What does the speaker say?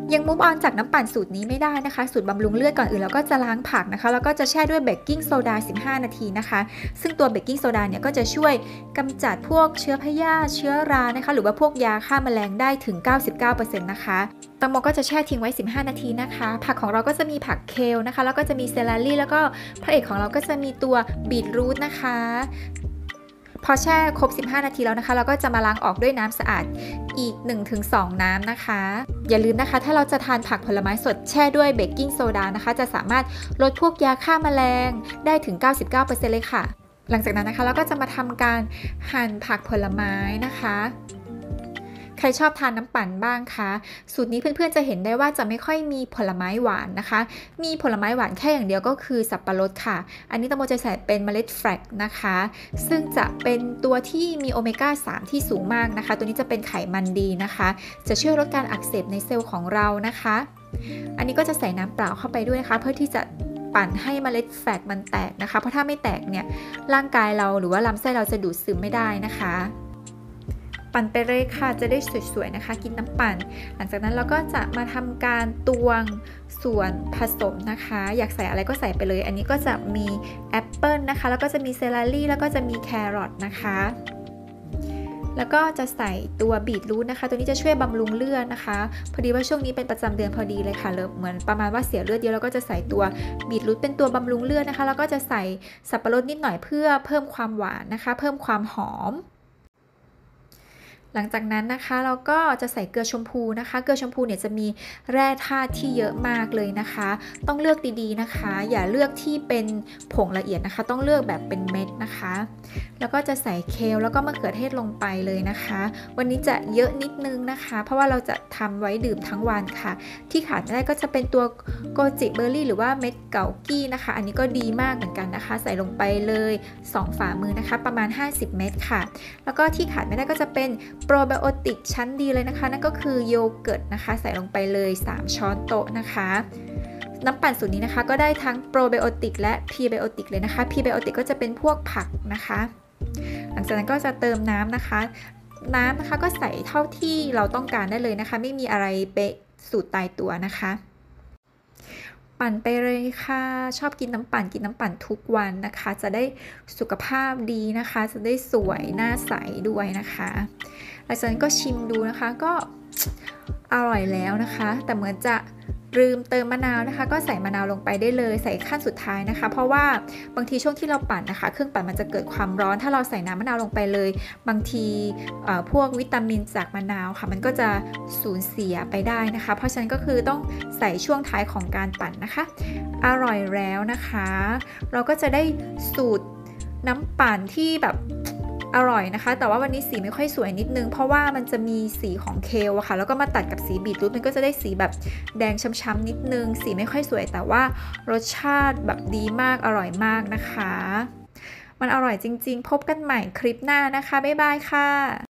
ยังมูฟออนจากน้ำปั่นสูตรนี้ไม่ได้นะคะสูตรบำรุงเลือดก่อนอื่นเราก็จะล้างผักนะคะแล้วก็จะแช่ด้วยเบกกิ้งโซดา15 นาทีนะคะซึ่งตัวเบกกิ้งโซดาเนี่ยก็จะช่วยกำจัดพวกเชื้อพยาธิเชื้อรานะคะหรือว่าพวกยาฆ่าแมลงได้ถึง 99% นะคะแตงโมก็จะแช่ทิ้งไว้ 15 นาทีนะคะผักของเราก็จะมีผักเคลนะคะแล้วก็จะมีเซลารี่แล้วก็พระเอกของเราก็จะมีตัวบีทรูทนะคะพอแช่ครบ 15 นาทีแล้วนะคะเราก็จะมาล้างออกด้วยน้ำสะอาดอีก 1-2 น้ำนะคะอย่าลืมนะคะถ้าเราจะทานผักผลไม้สดแช่ด้วยเบกกิ้งโซดานะคะจะสามารถลดพวกยาฆ่าแมลงได้ถึง 99% เลยค่ะหลังจากนั้นนะคะเราก็จะมาทำการหั่นผักผลไม้นะคะใครชอบทานน้ำปั่นบ้างคะสูตรนี้เพื่อนๆจะเห็นได้ว่าจะไม่ค่อยมีผลไม้หวานนะคะมีผลไม้หวานแค่อย่างเดียวก็คือสับปะรดค่ะอันนี้ตังโมจะใส่เป็นเมล็ดแฟลกนะคะซึ่งจะเป็นตัวที่มีโอเมก้า 3 ที่สูงมากนะคะตัวนี้จะเป็นไขมันดีนะคะจะช่วยลดการอักเสบในเซลล์ของเรานะคะอันนี้ก็จะใส่น้ำเปล่าเข้าไปด้วยนะคะเพื่อที่จะปั่นให้เมล็ดแฟลกมันแตกนะคะเพราะถ้าไม่แตกเนี่ยร่างกายเราหรือว่าลำไส้เราจะดูดซึมไม่ได้นะคะปั่นไปเลยค่ะจะได้สวยๆนะคะกินน้ำปั่นหลังจากนั้นเราก็จะมาทำการตวงส่วนผสมนะคะอยากใส่อะไรก็ใส่ไปเลยอันนี้ก็จะมีแอปเปิลนะคะแล้วก็จะมีเซลารี่แล้วก็จะมีแครอทนะคะแล้วก็จะใส่ตัวบีทรูทนะคะตัวนี้จะช่วยบำรุงเลือดนะคะพอดีว่าช่วงนี้เป็นประจำเดือนพอดีเลยค่ะเลยเหมือนประมาณว่าเสียเลือดเยอะแล้วก็จะใส่ตัวบีทรูทเป็นตัวบำรุงเลือดนะคะแล้วก็จะใส่สับปะรดนิดหน่อยเพื่อเพิ่มความหวานนะคะเพิ่มความหอมหลังจากนั้นนะคะเราก็จะใส่เกลือชมพูนะคะเกลือชมพูเนี่ยจะมีแร่ธาตุที่เยอะมากเลยนะคะต้องเลือกดีๆนะคะอย่าเลือกที่เป็นผงละเอียดนะคะต้องเลือกแบบเป็นเม็ดนะคะแล้วก็จะใส่เคลแล้วก็มะเขือเทศลงไปเลยนะคะวันนี้จะเยอะนิดนึงนะคะเพราะว่าเราจะทำไว้ดื่มทั้งวันค่ะที่ขาดไม่ได้ก็จะเป็นตัวโกจิเบอร์รี่หรือว่าเม็ดเกากี้นะคะอันนี้ก็ดีมากเหมือนกันนะคะใส่ลงไปเลย2 ฝ่ามือนะคะประมาณ50 เม็ดค่ะแล้วก็ที่ขาดไม่ได้ก็จะเป็นโปรไบโอติกชั้นดีเลยนะคะนั่นก็คือโยเกิร์ตนะคะใส่ลงไปเลย3 ช้อนโต๊ะนะคะน้ำปั่นสูตรนี้นะคะก็ได้ทั้งโปรไบโอติกและพรีไบโอติกเลยนะคะพรีไบโอติกก็จะเป็นพวกผักนะคะหลังจากนั้นก็จะเติมน้ำนะคะก็ใส่เท่าที่เราต้องการได้เลยนะคะไม่มีอะไรเป๊ะสูตรตายตัวนะคะปั่นไปเลยค่ะชอบกินน้ำปั่นทุกวันนะคะจะได้สุขภาพดีนะคะจะได้สวยหน้าใสด้วยนะคะหลังจากนั้นก็ชิมดูนะคะก็อร่อยแล้วนะคะแต่เหมือนจะลืมเติมมะนาวนะคะก็ใส่มะนาวลงไปได้เลยใส่ขั้นสุดท้ายนะคะเพราะว่าบางทีช่วงที่เราปั่นนะคะเครื่องปั่นมันจะเกิดความร้อนถ้าเราใส่น้ำมะนาวลงไปเลยบางทีพวกวิตามินจากมะนาวค่ะมันก็จะสูญเสียไปได้นะคะเพราะฉะนั้นก็คือต้องใส่ช่วงท้ายของการปั่นนะคะอร่อยแล้วนะคะเราก็จะได้สูตรน้ำปั่นที่แบบอร่อยนะคะแต่ว่าวันนี้สีไม่ค่อยสวยนิดนึงเพราะว่ามันจะมีสีของเคลอะค่ะแล้วก็มาตัดกับสีบีทรูทมันก็จะได้สีแบบแดงช้ำๆนิดนึงสีไม่ค่อยสวยแต่ว่ารสชาติแบบดีมากอร่อยมากนะคะมันอร่อยจริงๆพบกันใหม่คลิปหน้านะคะบ๊ายบายค่ะ